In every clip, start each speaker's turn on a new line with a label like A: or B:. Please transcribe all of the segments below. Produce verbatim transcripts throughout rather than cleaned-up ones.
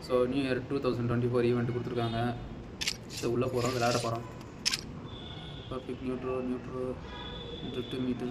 A: So new year two thousand twenty four event கொடுத்துருக்காங்க. So உள்ளே போகிறோம், விளையாட போகிறோம். Perfect nitro nitro drift meter.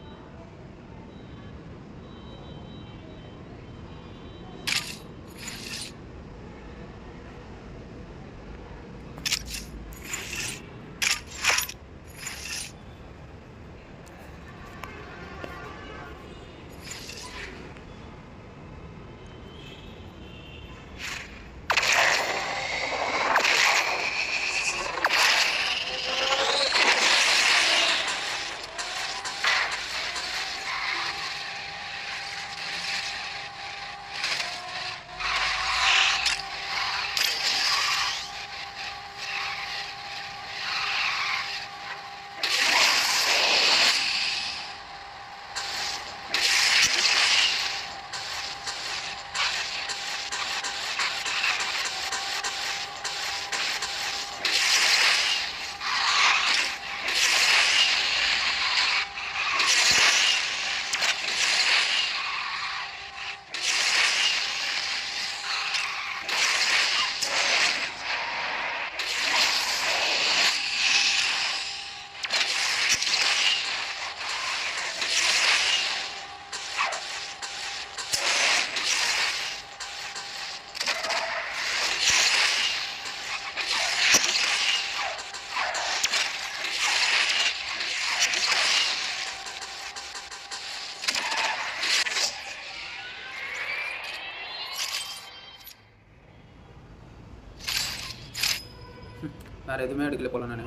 A: வேறு எதுவுமே எடுக்கல போல நான்.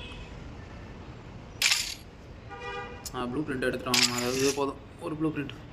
A: ஆ ப்ளூ பிரிண்ட் எடுத்துட்டோம், அதாவது இது போதும் ஒரு ப்ளூ பிரிண்ட்.